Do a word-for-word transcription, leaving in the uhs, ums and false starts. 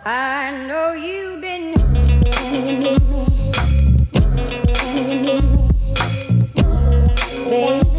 I know you've been and you need me, and you need me, baby.